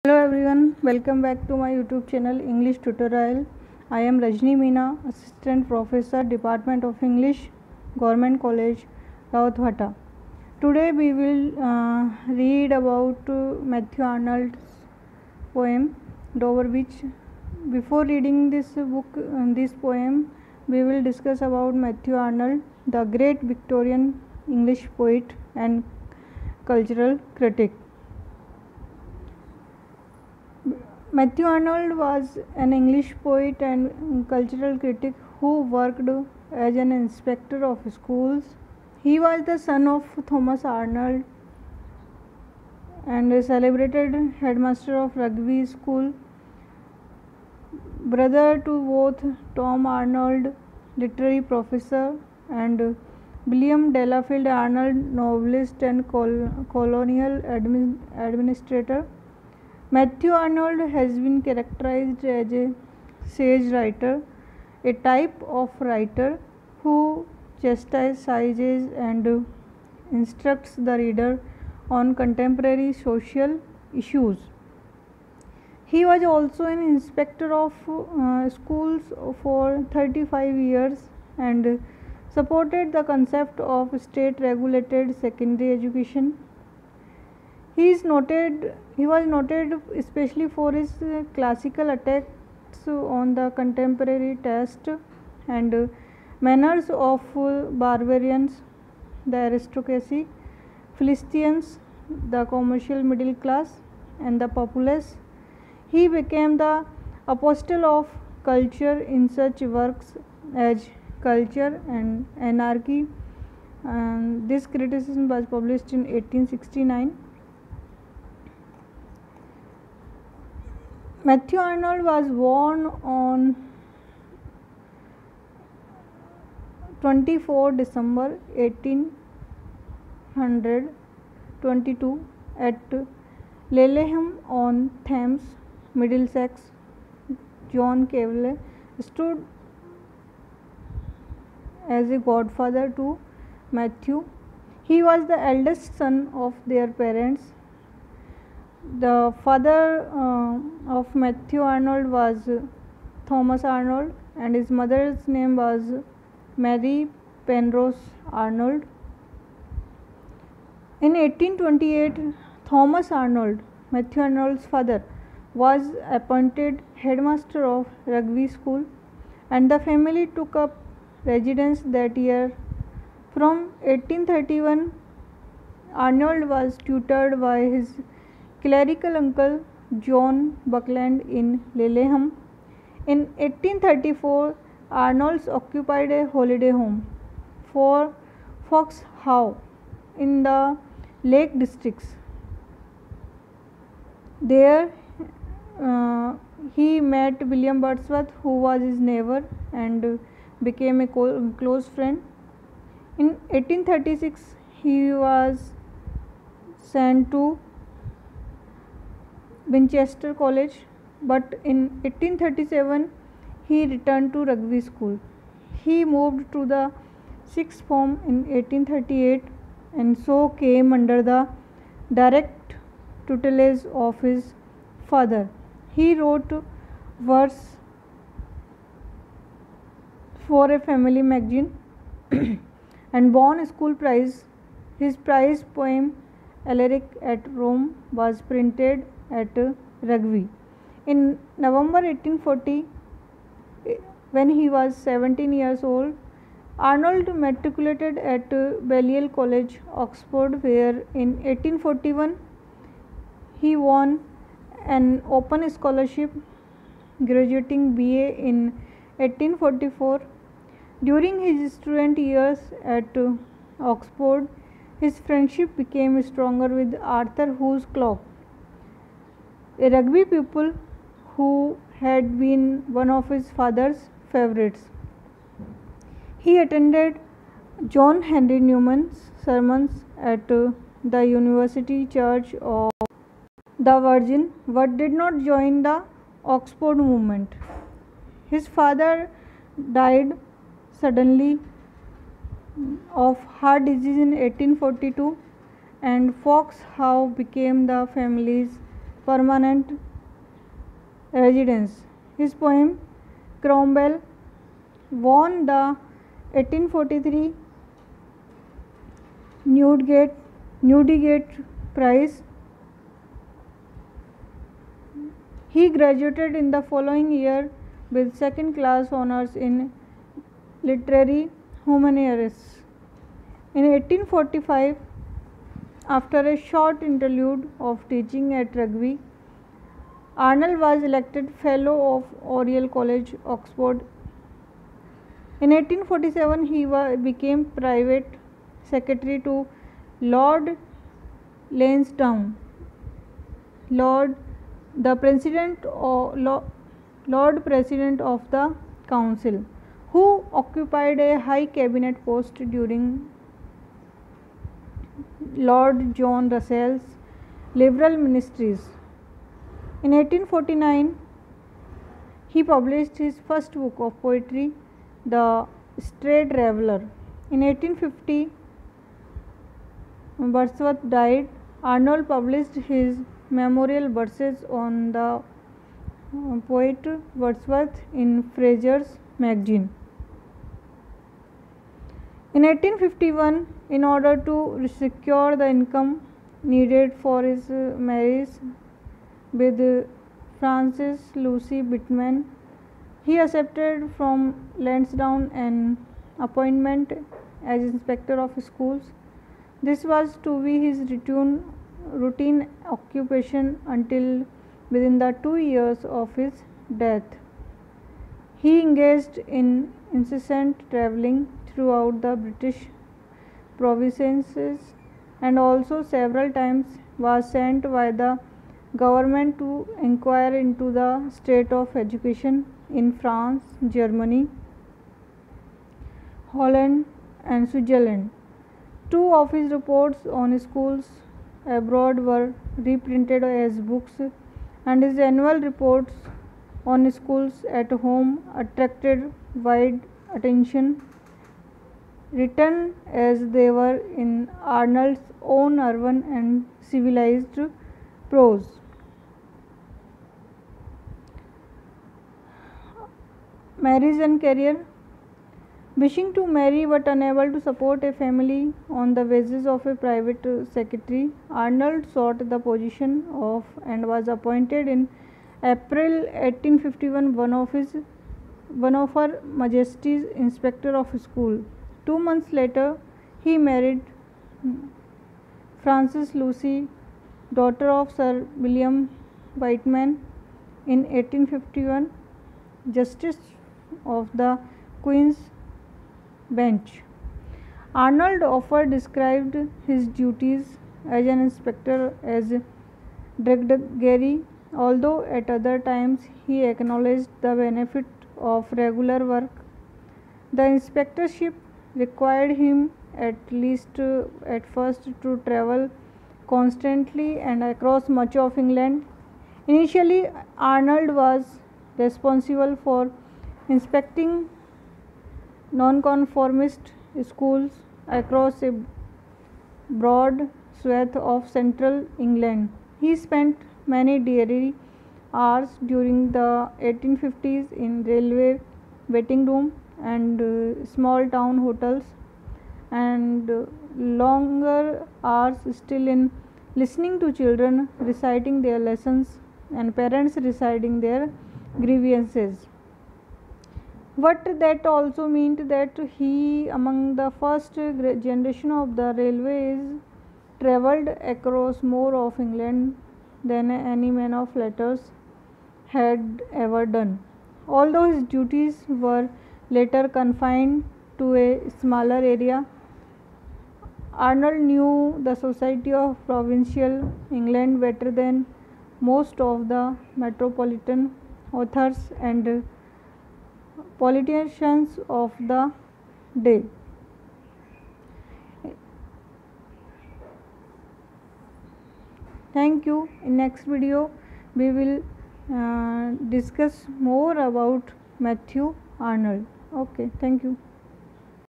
Hello everyone, welcome back to my YouTube channel English Tutorial. I am Rajni Meena, Assistant Professor, Department of English, Government College, Rautwata. Today we will read about Matthew Arnold's poem Dover Beach. Before reading this poem, we will discuss about Matthew Arnold, the great Victorian English poet and cultural critic. Matthew Arnold was an English poet and cultural critic who worked as an inspector of schools. He was the son of Thomas Arnold and a celebrated headmaster of Rugby School, brother to both Tom Arnold, literary professor, and William Delafield Arnold, novelist and colonial administrator. Matthew Arnold has been characterized as a sage writer, a type of writer who chastises and instructs the reader on contemporary social issues. He was also an inspector of schools for 35 years and supported the concept of state regulated secondary education. He was noted especially for his classical attacks on the contemporary taste and manners of barbarians, the aristocracy, Philistines, the commercial middle class, and the populace. He became the apostle of culture in such works as Culture and Anarchy, and this criticism was published in 1869. Matthew Arnold was born on 24 December 1822 at Laleham on Thames, Middlesex. John Cavell stood as a godfather to Matthew. He was the eldest son of their parents. The father of Matthew Arnold was Thomas Arnold and his mother's name was Mary Penrose Arnold. In 1828, Thomas Arnold, Matthew Arnold's father, was appointed headmaster of Rugby School and the family took up residence that year. From 1831, Arnold was tutored by his clerical uncle John Buckland in Laleham. In 1834, Arnold's occupied a holiday home for Fox Howe in the Lake Districts. There he met William Wordsworth, who was his neighbor and became a close friend. In 1836, he was sent to Winchester College, but in 1837 he returned to Rugby School. He moved to the sixth form in 1838 and so came under the direct tutelage of his father. He wrote verse for a family magazine and won a school prize. His prize poem Alaric at Rome was printed at Rugby. In November 1840, when he was 17 years old, Arnold matriculated at Balliol College, Oxford, where in 1841 he won an open scholarship, graduating BA in 1844. During his student years at Oxford, his friendship became stronger with Arthur Hughes Clough, a Rugby pupil who had been one of his father's favorites. He attended John Henry Newman's sermons at the University Church of the Virgin, but did not join the Oxford movement. His father died suddenly of heart disease in 1842 and Fox Howe became the family's permanent residence. His poem Cromwell won the 1843 Newdigate Prize. He graduated in the following year with second-class honors in literary humanities. In 1845, after a short interlude of teaching at Rugby, Arnold was elected Fellow of Oriel College, Oxford. In 1847, he became private secretary to Lord Lansdowne, the Lord President of the Council, who occupied a high cabinet post during Lord John Russell's Liberal ministries. In 1849, he published his first book of poetry, The Stray Traveller. In 1850, Wordsworth died. Arnold published his memorial verses on the poet Wordsworth in Fraser's magazine. In 1851, in order to secure the income needed for his marriage with Frances Lucy Bittman, he accepted from Lansdowne an appointment as inspector of schools. This was to be his routine occupation until within the 2 years of his death. He engaged in incessant travelling throughout the British provinces and also several times was sent by the government to inquire into the state of education in France, Germany, Holland and Switzerland. 2 of his reports on schools abroad were reprinted as books, and his annual reports on schools at home attracted wide attention, written as they were in Arnold's own urban and civilized prose. Marriage and career. Wishing to marry but unable to support a family on the wages of a private secretary, Arnold sought the position of and was appointed in April 1851 one of Her Majesty's Inspector of School. 2 months later, he married Frances Lucy, daughter of Sir William Whiteman, in 1851, Justice of the Queen's Bench. Arnold often described his duties as an inspector as drudgery, although at other times he acknowledged the benefit of regular work. The inspectorship required him, at least at first, to travel constantly and across much of England. Initially, Arnold was responsible for inspecting nonconformist schools across a broad swath of central England. He spent many dreary hours during the 1850s in railway waiting room and small town hotels, and longer hours still in listening to children reciting their lessons and parents reciting their grievances. But that also meant that he, among the first generation of the railways, travelled across more of England than any man of letters had ever done. Although his duties were later confined to a smaller area, Arnold knew the society of provincial England better than most of the metropolitan authors and politicians of the day. Thank you. In next video we will discuss more about Matthew Arnold. Okay, thank you.